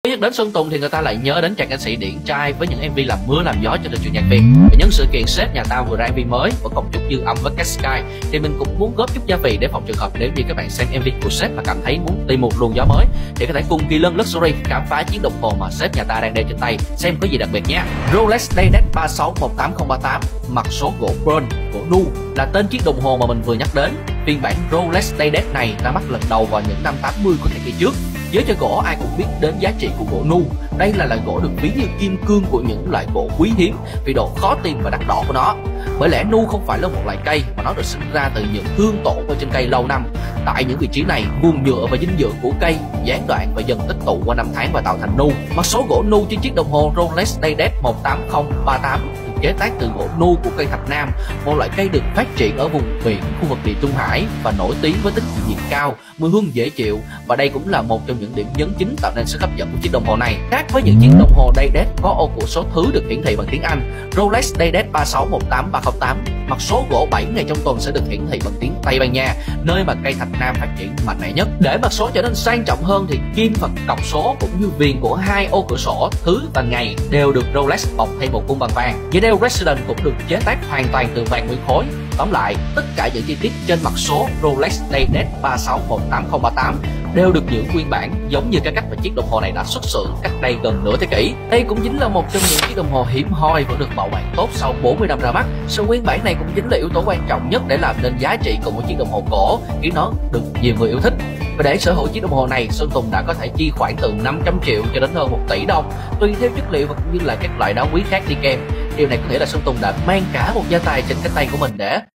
Nhắc đến Sơn Tùng thì người ta lại nhớ đến chàng ca sĩ điển trai với những MV làm mưa làm gió cho thị trường nhạc Việt. Và nhân sự kiện sếp nhà tao vừa ra MV mới và còn chút dư âm với Cat Sky thì mình cũng muốn góp chút gia vị để phòng trường hợp nếu như các bạn xem MV của sếp mà cảm thấy muốn tìm một luồng gió mới thì có thể cùng Kỳ Lân Luxury khám phá chiếc đồng hồ mà sếp nhà ta đang đeo trên tay xem có gì đặc biệt nha. Rolex Daydate 3618038 mặt số gỗ pearl, gỗ nu là tên chiếc đồng hồ mà mình vừa nhắc đến. Phiên bản Rolex Daydate này ra mắt lần đầu vào những năm 80 của thế kỷ trước. Giới chơi gỗ ai cũng biết đến giá trị của gỗ nu. Đây là loại gỗ được ví như kim cương của những loại gỗ quý hiếm vì độ khó tìm và đắt đỏ của nó. Bởi lẽ nu không phải là một loại cây mà nó được sinh ra từ những hương tổn ở trên cây lâu năm. Tại những vị trí này, nguồn nhựa và dinh dưỡng của cây gián đoạn và dần tích tụ qua năm tháng và tạo thành nu. Mặt số gỗ nu trên chiếc đồng hồ Rolex Daydate 18038 được chế tác từ gỗ nu của cây thạch nam, một loại cây được phát triển ở vùng biển khu vực Địa Trung Hải và nổi tiếng với tính chịu nhiệt cao, mùi hương dễ chịu, và đây cũng là một trong những điểm nhấn chính tạo nên sức hấp dẫn của chiếc đồng hồ này. Khác với những chiếc đồng hồ Daydate có ô của số thứ được hiển thị bằng tiếng Anh, Rolex Daydate 3618308 mặt số gỗ 7 ngày trong tuần sẽ được hiển thị bằng tiếng Tây Ban Nha, nơi mà cây thạch nam phát triển mạnh mẽ nhất. Để mặt số trở nên sang trọng hơn thì kim và cọc số cũng như viền của hai ô cửa sổ thứ và ngày đều được Rolex bọc thêm một cung bằng vàng. Dây đeo Resident cũng được chế tác hoàn toàn từ vàng nguyên khối. Tóm lại, tất cả những chi tiết trên mặt số Rolex Daydate 3618038 đều được giữ nguyên bản, giống như cái cách mà chiếc đồng hồ này đã xuất xưởng cách đây gần nửa thế kỷ. Đây cũng chính là một trong những chiếc đồng hồ hiếm hoi vẫn được bảo quản tốt sau 40 năm ra mắt. Sự nguyên bản này cũng chính là yếu tố quan trọng nhất để làm nên giá trị của một chiếc đồng hồ cổ, khiến nó được nhiều người yêu thích. Và để sở hữu chiếc đồng hồ này, Sơn Tùng đã có thể chi khoản từ 500 triệu cho đến hơn 1 tỷ đồng, tùy theo chất liệu và cũng như là các loại đá quý khác đi kèm. Điều này có nghĩa là Sơn Tùng đã mang cả một gia tài trên cánh tay của mình để